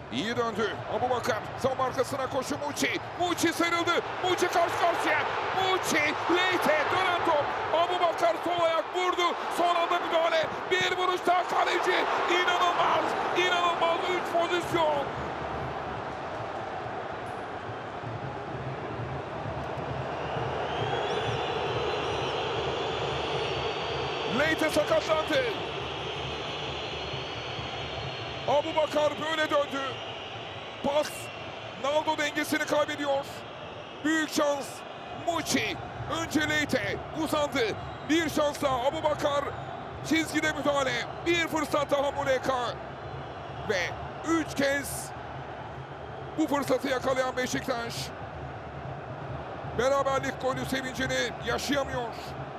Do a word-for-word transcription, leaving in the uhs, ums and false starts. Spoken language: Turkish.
İyi döndü. Abubakar savunma arkasına koşu Muçi. Muçi sıyrıldı. Muçi karşı karşıya. Muçi, Leite dönen top. Abubakar sol ayak vurdu. Son anda müdahale. Bir vuruş daha kaleci. İnanılmaz. İnanılmaz üç pozisyon. Leite sakatlandı. Abubakar böyle döndü. Pas. Naldo dengesini kaybediyor. Büyük şans. Muçi. Önce Leite. Uzandı. Bir şans daha. Abubakar. Çizgide müdahale. Bir fırsat daha Muleka. Ve üç kez bu fırsatı yakalayan Beşiktaş beraberlik golü sevincini yaşayamıyor.